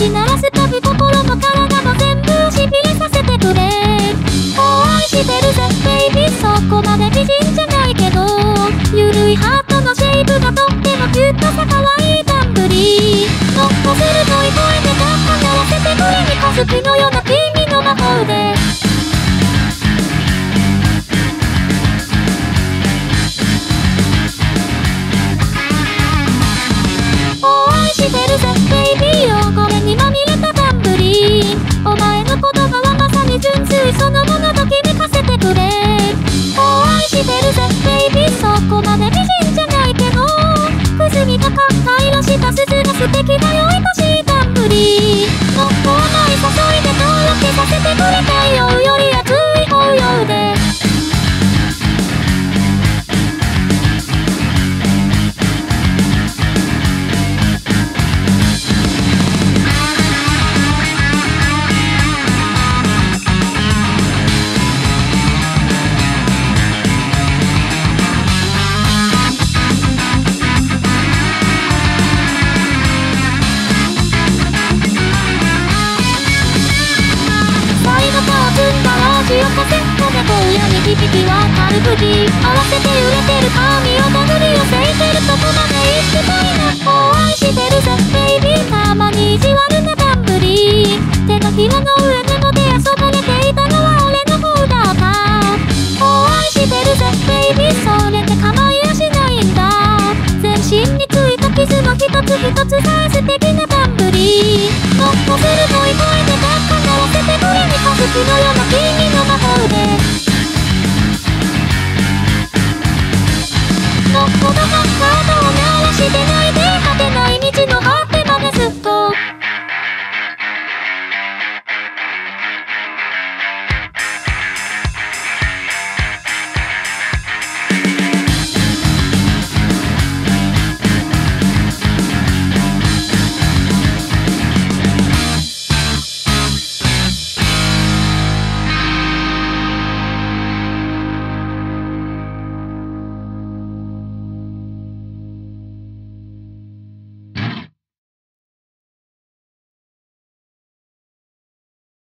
しならすたび心も体も全部をしびれさせてくれ。愛してるぜベイビー、そこまで美人じゃないけど、ゆるいハートのシェイプがとってもキュッとさ可愛いタンブリー。もっと鋭い声でカッパ鳴らせてくれ。三日月のような君の魔法で愛してるぜベイビー、汚れにまみれたタンブリー。お前の言葉はまさに純粋そのものときめかせてくれ。愛してるぜベイビー、そこまで美人じゃないけど、くすみがかった色した鈴が素敵だよ愛しいタンブリー。もっと甘い誘いでとろけさせてくれ。太陽より熱い紅葉で潮風風と親に響き渡るブギ合わせて揺れてる髪を手繰り寄せてるとこまで行きたいな。愛してるぜベイビー、たまに意地悪なタンブリー。手のひらの上でもで遊ばれていたのは俺の方だった。愛してるぜベイビー、それで構いやしないんだ。全身についた傷の一つ一つさえ素敵なタンブリー。もっと鋭い声でカッカ鳴らせてくれ。三日月のような君